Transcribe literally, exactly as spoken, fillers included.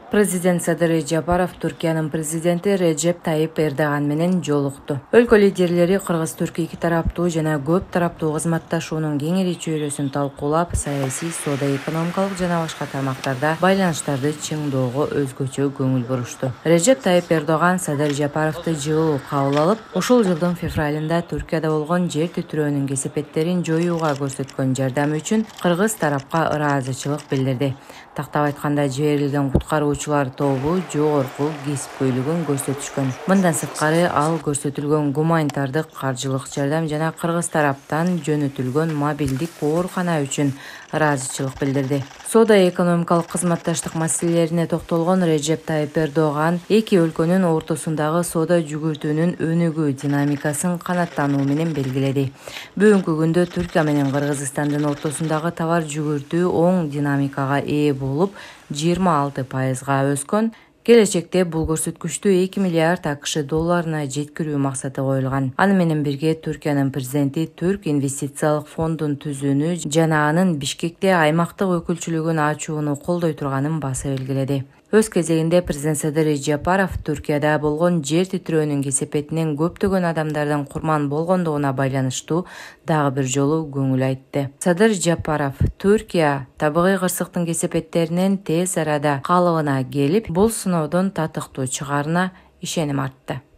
Президент Садыр Жапаров Түркиянын президенти Режеп Тайип Эрдоган менен жолукту. Өлкө лидерлери Кыргыз-Түрк эки тараптуу жана көп тараптуу кызматташуунун кеңири чөйрөсүн талкуулап, саясий, соода-экономикалык жана башка тармактарда байланыштарды чыңдоого өзгөчө көңүл бурушту. Режеп Тайип Эрдоган Садыр Жапаровду жылуу кабыл алып, ушул жылдын февралында Түркияда болгон жер титирөөнүн кесепеттерин жоюуга көрсөткөн жардамы үчүн кыргыз тарапка ыраазычылык билдирди. Тактап айтканда, жиберилген куткаруучулар тобу жогорку кесипкөйлүгүн көрсөтүшкөн. Мындан сырткары, ал көрсөтүлгөн гуманитардык, каржылык жардам жана кыргыз тараптан жөнөтүлгөн мобилдик оорукана үчүн ыраазычылык билдирди. Соода-экономикалык кызматташтык маселелерине токтолгон Режеп Тайип Эрдоган эки өлкөнүн ортосундагы соода жүгүртүүнүн өнүгүү динамикасын канааттануу менен белгиледи. Бүгүнкү күндө Түркия менен Кыргызстандын ортосундагы товар жүгүртүү оң динамикага ээ болуп, жыйырма алты пайызга өскөн. Келечекте бул көрсөткүчтү эки миллиард АКШ долларына жеткирүү максаты коюлган. Аны менен бирге Түркиянын президенти Түрк инвестициялык фондун түзүүнү жана анын Бишкекте аймактык өкүлчүлүгүн ачууну колдой турганын баса белгиледи. Өз кезегинде президент Садыр Жапаров Түркияда болгон жер титирөөнүн кесепетинен көптөгөн адамдардын курман болгондугуна байланыштуу дагы бир жолу көңүл айтты. Садыр Жапаров Түркия табигый кырсыктын кесепеттеринен тез арада калыбына келип, бул сыноодон татыктуу чыгаарына ишеним артты.